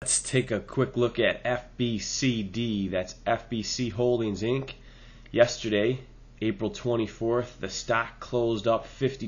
Let's take a quick look at FBCD. That's FBC Holdings Inc. Yesterday, April 24th, the stock closed up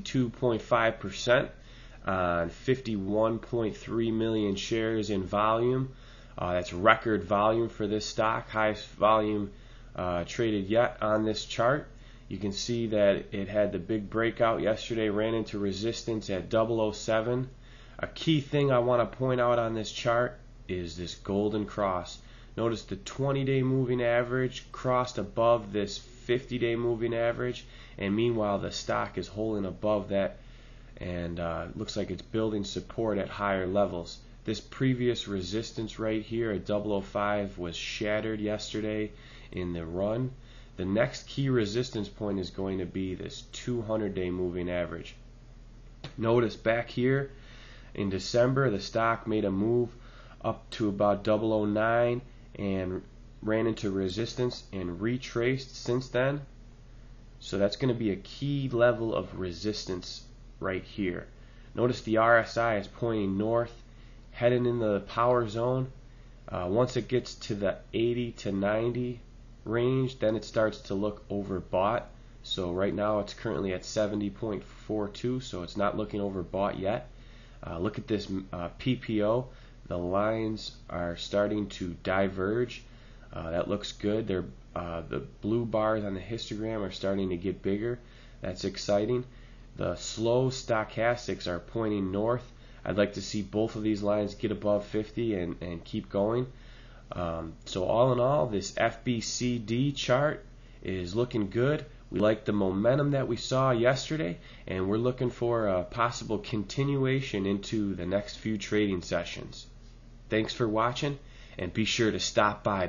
52.5% on 51.3 million shares in volume. That's record volume for this stock, highest volume traded yet on this chart. You can see that it had the big breakout yesterday, ran into resistance at 007. A key thing I want to point out on this chart is this golden cross. Notice the 20-day moving average crossed above this 50-day moving average, and meanwhile the stock is holding above that, and looks like it's building support at higher levels. This previous resistance right here at 005 was shattered yesterday in the run. The next key resistance point is going to be this 200-day moving average. Notice back here in December, the stock made a move up to about 009 and ran into resistance and retraced since then. So that's going to be a key level of resistance right here. Notice the RSI is pointing north, heading into the power zone. Once it gets to the 80 to 90 range, then it starts to look overbought. So right now it's currently at 70.42, so it's not looking overbought yet. Look at this PPO. The lines are starting to diverge. That looks good. The blue bars on the histogram are starting to get bigger. That's exciting. The slow stochastics are pointing north. I'd like to see both of these lines get above 50 and keep going. So all in all, this FBCD chart is looking good. We like the momentum that we saw yesterday, and we're looking for a possible continuation into the next few trading sessions. Thanks for watching, and be sure to stop by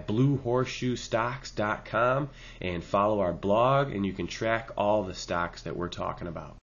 BlueHorseshoeStocks.com and follow our blog, and you can track all the stocks that we're talking about.